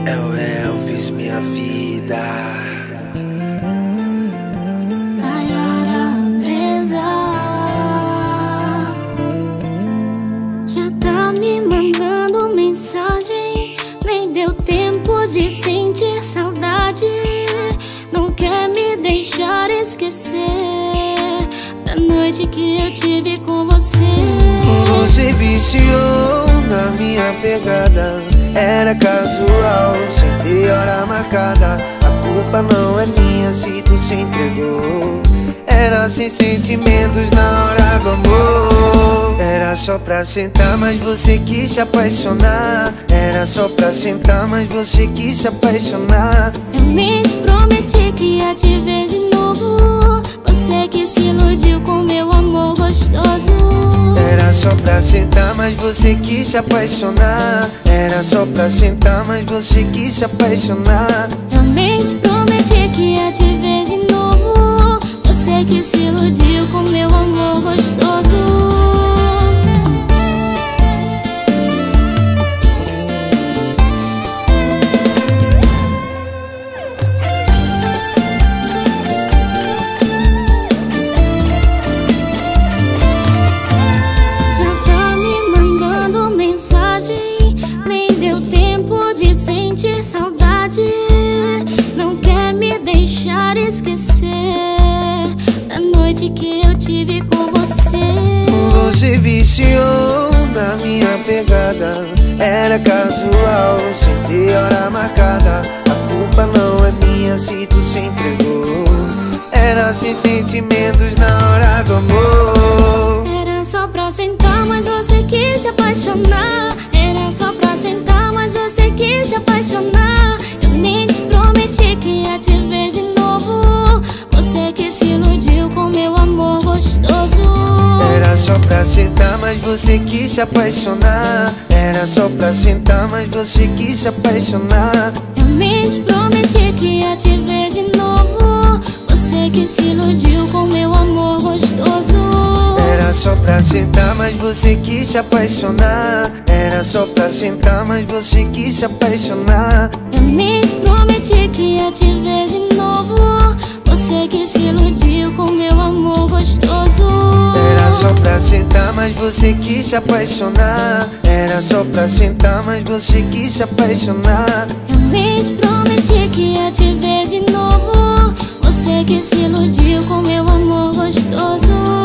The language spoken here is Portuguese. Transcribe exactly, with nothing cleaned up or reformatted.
É o Elvis, minha vida. Nayara Andresa já tá me mandando mensagem, nem deu tempo de sentir saudade. Não quer me deixar esquecer da noite que eu tive com você. Você viciou na minha pegada, era casual, sem ter hora marcada. A culpa não é minha se tu se entregou. Era sem sentimentos na hora do amor. Era só pra sentar, mas você quis se apaixonar. Era só pra sentar, mas você quis se apaixonar. Eu nem te prometi que ia te ver de novo. Você que se iludiu com meu amor gostoso. Era só pra sentar, mas você quis se apaixonar. Era só pra sentar, mas você quis se apaixonar. Eu nem te prometi que ia te ver de novo. Você que se iludiu com meu amor gostoso. Sentir saudade, não quer me deixar esquecer da noite que eu tive com você. Você viciou na minha pegada, era casual, sem ter hora marcada. A culpa não é minha se tu se entregou. Era sem sentimentos na hora do amor. Era só pra sentar, mas você quis se apaixonar. Era só pra sentar, mas você quis se apaixonar. Eu nem te prometi que ia te ver de novo. Você que se iludiu com meu amor gostoso. Era só pra sentar, mas você quis se apaixonar. Era só pra sentar, mas você quis se apaixonar. Eu nem te prometi que ia te ver de novo. Você que se iludiu com meu amor gostoso. Era só pra sentar, mas você quis se apaixonar. Era só pra sentar, mas você quis se apaixonar. Eu nem te prometi que ia te ver de novo. Você que se iludiu com meu amor gostoso. Era só pra sentar, mas você quis se apaixonar. Era só pra sentar, mas você quis se apaixonar. Eu nem te prometi que ia te ver de novo. Você que se iludiu com meu amor gostoso.